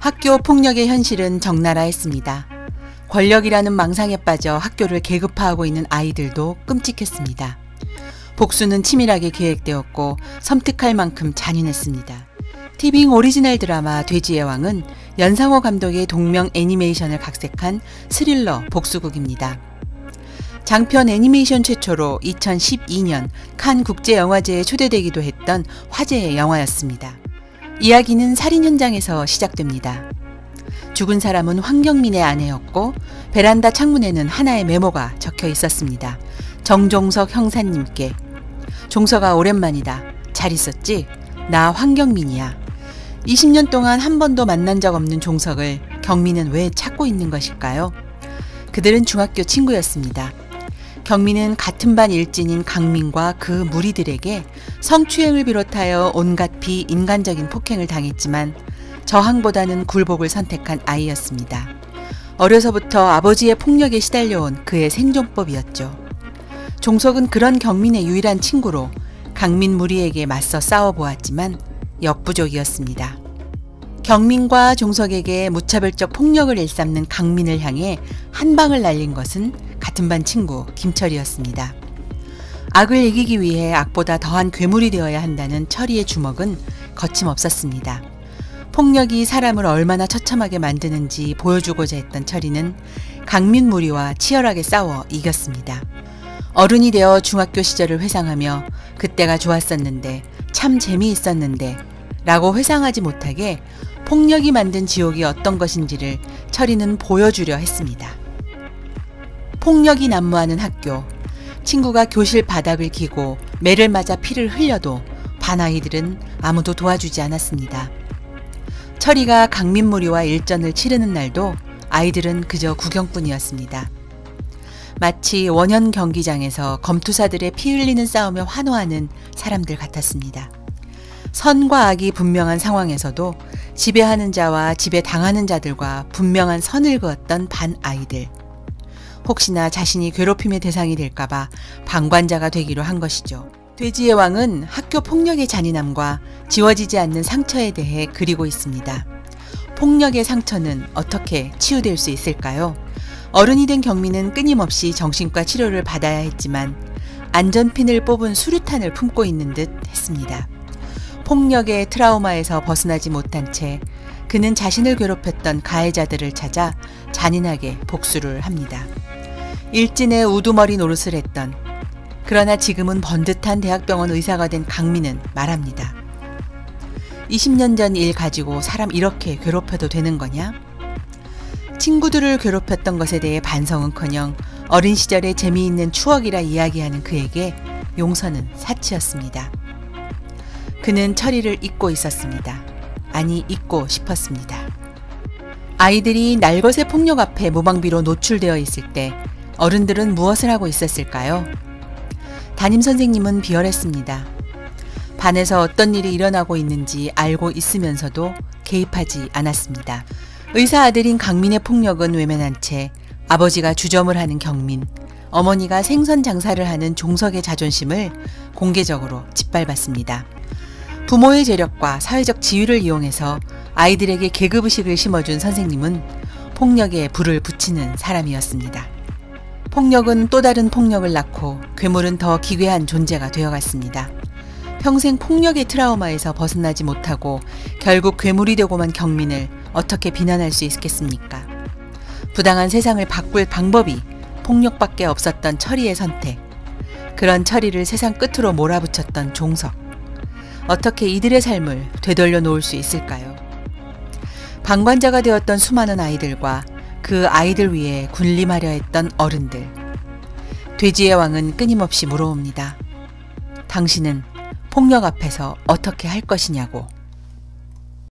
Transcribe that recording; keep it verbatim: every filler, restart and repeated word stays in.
학교 폭력의 현실은 적나라했습니다. 권력이라는 망상에 빠져 학교를 계급화하고 있는 아이들도 끔찍했습니다. 복수는 치밀하게 계획되었고 섬뜩할 만큼 잔인했습니다. 티빙 오리지널 드라마 돼지의 왕은 연상호 감독의 동명 애니메이션을 각색한 스릴러 복수극입니다. 장편 애니메이션 최초로 이천십이 년 칸 국제영화제에 초대되기도 했던 화제의 영화였습니다. 이야기는 살인 현장에서 시작됩니다. 죽은 사람은 황경민의 아내였고 베란다 창문에는 하나의 메모가 적혀 있었습니다. 정종석 형사님께. 종석아, 오랜만이다. 잘 있었지? 나 황경민이야. 이십 년 동안 한 번도 만난 적 없는 종석을 경민은 왜 찾고 있는 것일까요? 그들은 중학교 친구였습니다. 경민은 같은 반 일진인 강민과 그 무리들에게 성추행을 비롯하여 온갖 비인간적인 폭행을 당했지만 저항보다는 굴복을 선택한 아이였습니다. 어려서부터 아버지의 폭력에 시달려온 그의 생존법이었죠. 종석은 그런 경민의 유일한 친구로 강민 무리에게 맞서 싸워보았지만 역부족이었습니다. 경민과 종석에게 무차별적 폭력을 일삼는 강민을 향해 한 방을 날린 것은 같은 반 친구 김철이었습니다. 악을 이기기 위해 악보다 더한 괴물이 되어야 한다는 철이의 주먹은 거침없었습니다. 폭력이 사람을 얼마나 처참하게 만드는지 보여주고자 했던 철이는 강민 무리와 치열하게 싸워 이겼습니다. 어른이 되어 중학교 시절을 회상하며 그때가 좋았었는데 참 재미있었는데 라고 회상하지 못하게 폭력이 만든 지옥이 어떤 것인지를 철이는 보여주려 했습니다. 폭력이 난무하는 학교. 친구가 교실 바닥을 기고 매를 맞아 피를 흘려도 반 아이들은 아무도 도와주지 않았습니다. 철이가 강민 무리와 일전을 치르는 날도 아이들은 그저 구경뿐이었습니다. 마치 원현 경기장에서 검투사들의 피 흘리는 싸움에 환호하는 사람들 같았습니다. 선과 악이 분명한 상황에서도 지배하는 자와 지배당하는 자들과 분명한 선을 그었던 반 아이들. 혹시나 자신이 괴롭힘의 대상이 될까봐 방관자가 되기로 한 것이죠. 돼지의 왕은 학교 폭력의 잔인함과 지워지지 않는 상처에 대해 그리고 있습니다. 폭력의 상처는 어떻게 치유될 수 있을까요? 어른이 된 경민은 끊임없이 정신과 치료를 받아야 했지만 안전핀을 뽑은 수류탄을 품고 있는 듯 했습니다. 폭력의 트라우마에서 벗어나지 못한 채 그는 자신을 괴롭혔던 가해자들을 찾아 잔인하게 복수를 합니다. 일진의 우두머리 노릇을 했던, 그러나 지금은 번듯한 대학병원 의사가 된 강민은 말합니다. 이십 년 전 일 가지고 사람 이렇게 괴롭혀도 되는 거냐? 친구들을 괴롭혔던 것에 대해 반성은커녕 어린 시절의 재미있는 추억이라 이야기하는 그에게 용서는 사치였습니다. 그는 철이를 잊고 있었습니다. 아니, 잊고 싶었습니다. 아이들이 날것의 폭력 앞에 무방비로 노출되어 있을 때 어른들은 무엇을 하고 있었을까요? 담임선생님은 비열했습니다. 반에서 어떤 일이 일어나고 있는지 알고 있으면서도 개입하지 않았습니다. 의사 아들인 강민의 폭력은 외면한 채 아버지가 주점을 하는 경민, 어머니가 생선 장사를 하는 종석의 자존심을 공개적으로 짓밟았습니다. 부모의 재력과 사회적 지위를 이용해서 아이들에게 계급의식을 심어준 선생님은 폭력에 불을 붙이는 사람이었습니다. 폭력은 또 다른 폭력을 낳고 괴물은 더 기괴한 존재가 되어갔습니다. 평생 폭력의 트라우마에서 벗어나지 못하고 결국 괴물이 되고만 경민을 어떻게 비난할 수 있겠습니까? 부당한 세상을 바꿀 방법이 폭력밖에 없었던 철이의 선택. 그런 철이를 세상 끝으로 몰아붙였던 종석. 어떻게 이들의 삶을 되돌려 놓을 수 있을까요? 방관자가 되었던 수많은 아이들과 그 아이들 위해 군림하려 했던 어른들. 돼지의 왕은 끊임없이 물어옵니다. 당신은 폭력 앞에서 어떻게 할 것이냐고.